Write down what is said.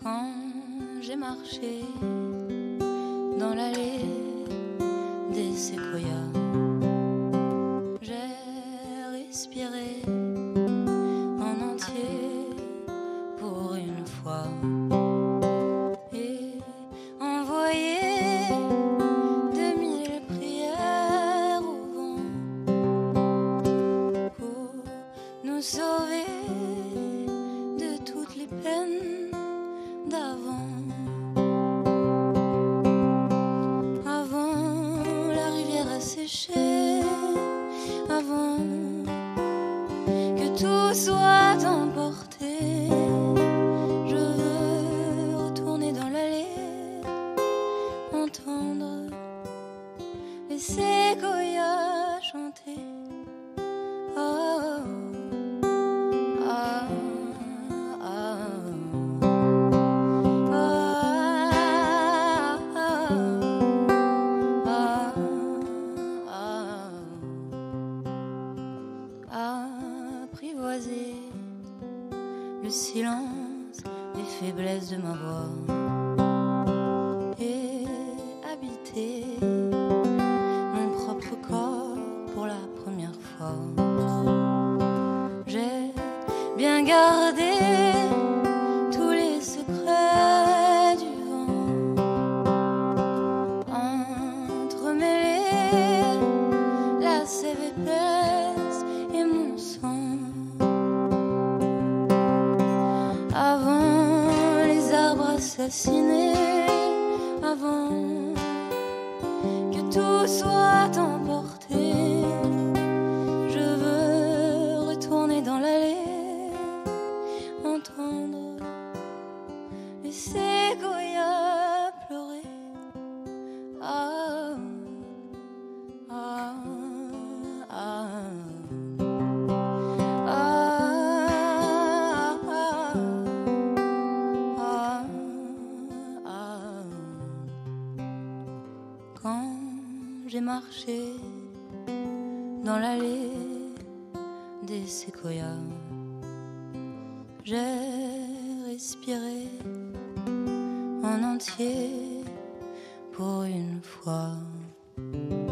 Quand j'ai marché dans l'allée des séquoias, j'ai respiré en entier pour une fois et envoyé 2000 prières au vent pour nous sauver de toutes les peines d'avant. Avant la rivière à sécher, avant que tout soit emporté, je veux retourner dans l'allée, entendre les séquoias chanter. Oh, ah, ah, apprivoiser le silence des faiblesses de ma voix et habiter mon propre corps pour la première fois. J'ai bien gardé tous les secrets du vent, entremêlés la sève épaisse et mon sang. Avant les arbres assassinés, avant que tout soit emporté, je veux retourner dans l'allée, entendre les séquoias pleurer. Ah, ah, ah, quand j'ai marché dans l'allée des séquoias, j'ai respiré en entier pour une fois.